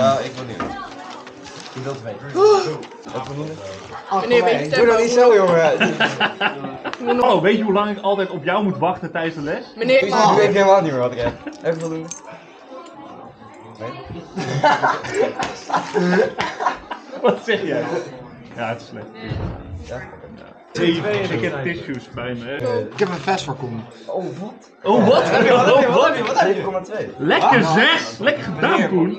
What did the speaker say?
Nou, ik wil niet. Ik wil 2. Wat voldoende? Meneer, weet je Doe dat niet zo, jongen. Oh, weet je hoe lang ik altijd op jou moet wachten tijdens de les? Meneer, Ik weet helemaal niet meer wat ik heb. Even voldoende. Wat zeg jij? Ja, het is slecht. Ja? Ik heb tissues bij me. Ik heb een vest voor Koen. Oh, wat? Oh, wat? Wat heb je? 7,2. Lekker zeg! Lekker gedaan, Koen!